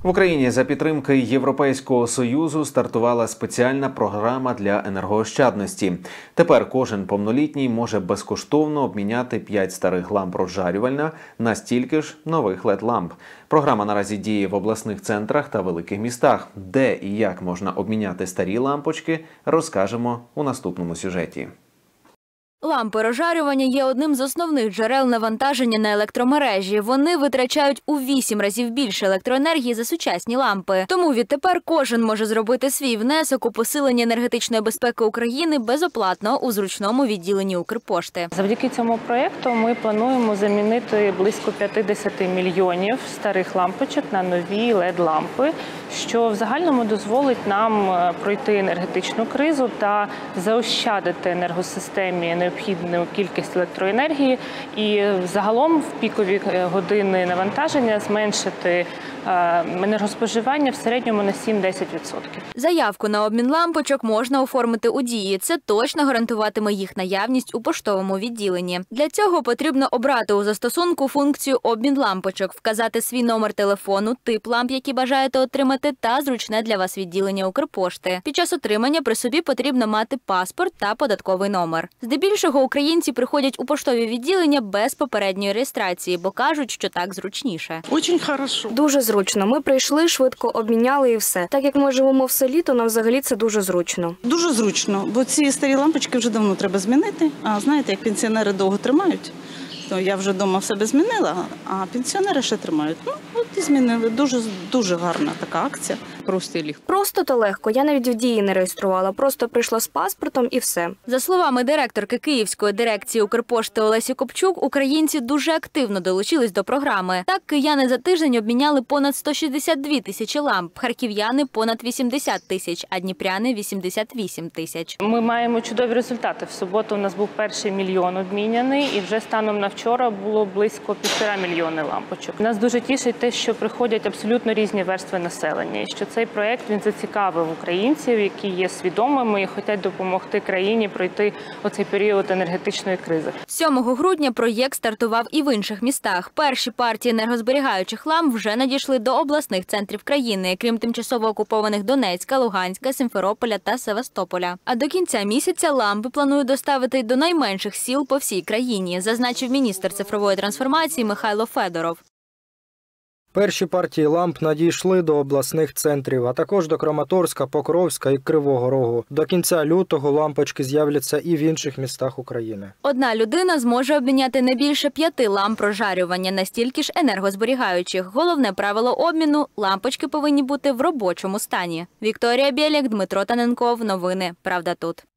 В Україні за підтримки Європейського Союзу стартувала спеціальна програма для енергоощадності. Тепер кожен повнолітній може безкоштовно обміняти 5 старих ламп розжарювальна на стільки ж нових LED-ламп. Програма наразі діє в обласних центрах та великих містах. Де і як можна обміняти старі лампочки, розкажемо у наступному сюжеті. Лампи розжарювання є одним з основних джерел навантаження на електромережі. Вони витрачають у 8 разів більше електроенергії за сучасні лампи. Тому відтепер кожен може зробити свій внесок у посилення енергетичної безпеки України безоплатно у зручному відділенні Укрпошти. Завдяки цьому проєкту ми плануємо замінити близько 50 мільйонів старих лампочок на нові LED-лампи, що в загальному дозволить нам пройти енергетичну кризу та заощадити енергосистемі необхідну кількість електроенергії і загалом в пікові години навантаження зменшити енергоспоживання в середньому на 7-10%. Заявку на обмін лампочок можна оформити у Дії. Це точно гарантуватиме їх наявність у поштовому відділенні. Для цього потрібно обрати у застосунку функцію «Обмін лампочок», вказати свій номер телефону, тип ламп, які бажаєте отримати, та зручне для вас відділення Укрпошти. Під час отримання при собі потрібно мати паспорт та податковий номер. Здебільшого українці приходять у поштові відділення без попередньої реєстрації, бо кажуть, що так зручніше. Дуже хорошо. Дуже зручно. Ми прийшли, швидко обміняли і все. Так як ми живемо в селі, то нам взагалі це дуже зручно. Дуже зручно, бо ці старі лампочки вже давно треба змінити. А знаєте, як пенсіонери довго тримають, то я вже вдома в себе змінила, а пенсіонери ще тримають. Ну, от і змінили. Дуже гарна така акція. Просто та легко. Я навіть в Дії не реєструвала. Просто прийшла з паспортом і все. За словами директорки Київської дирекції Укрпошти Олесі Копчук, українці дуже активно долучились до програми. Так, кияни за тиждень обміняли понад 162 тисячі ламп, харків'яни – понад 80 тисяч, а дніпряни – 88 тисяч. Ми маємо чудові результати. В суботу у нас був перший мільйон обміняний, і вже станом на вчора було близько 1,5 мільйона лампочок. Нас дуже тішить те, що приходять абсолютно різні верстви населення, і що цей проєкт він зацікавив українців, які є свідомими і хочуть допомогти країні пройти оцей період енергетичної кризи. 7 грудня проєкт стартував і в інших містах. Перші партії енергозберігаючих ламп вже надійшли до обласних центрів країни, крім тимчасово окупованих Донецька, Луганська, Сімферополя та Севастополя. А до кінця місяця лампи планують доставити й до найменших сіл по всій країні, зазначив міністр цифрової трансформації Михайло Федоров. Перші партії ламп надійшли до обласних центрів, а також до Краматорська, Покровська і Кривого Рогу. До кінця лютого лампочки з'являться і в інших містах України. Одна людина зможе обміняти не більше 5 ламп розжарювання, настільки ж енергозберігаючих. Головне правило обміну – лампочки повинні бути в робочому стані. Вікторія Бєляк, Дмитро Таненков. Новини «Правда тут».